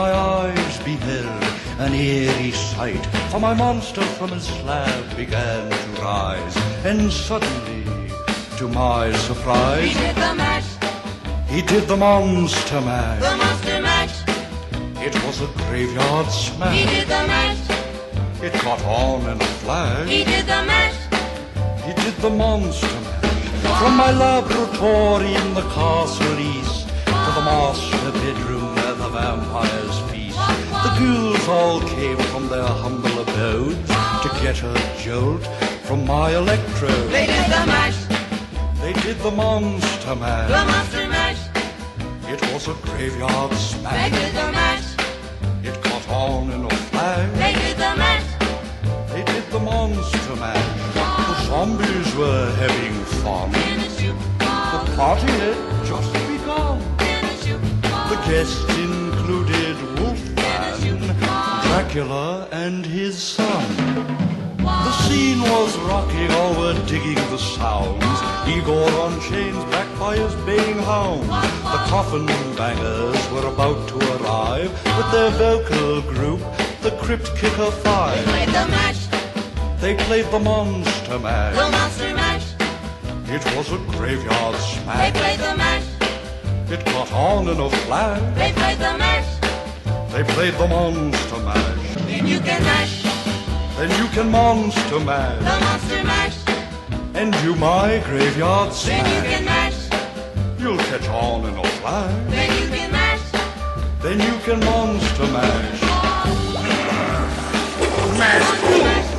my eyes beheld an eerie sight, for my monster from his slab began to rise, and suddenly, to my surprise, He did the mash. he did the monster mash. The monster mash. It was a graveyard smash. He did the mash. It caught on in a flash. He did the mash. He did the monster mash. From my laboratory in the castle east to the master bedroom where the vampires feast, the ghouls all came from their humble abodes to get a jolt from my electrode. They did the mash. They did the monster mash. The monster mash. It was a graveyard They smash. did the mash. It caught on in a flash. They did the mash. They did the monster mash. The zombies were having fun. In a shoe The party had just begun. In a shoe The guests included Wolfman, Dracula, and his son. The scene was rocking, all were digging the sounds. Igor on chains, backed by his baying hounds. The coffin bangers were about to arrive with their vocal group, the Crypt Kicker Five. Played the mash. They played the monster mash. The monster mash. It was a graveyard They smash. played the mash. It caught on in a flash. They played the mash. They played the monster mash. Then you can mash. Then you can monster mash. The monster mash. And do my graveyard Then you smash. can mash. You'll catch on in a flash. Then you can mash. Then you can monster mash. Monster mash.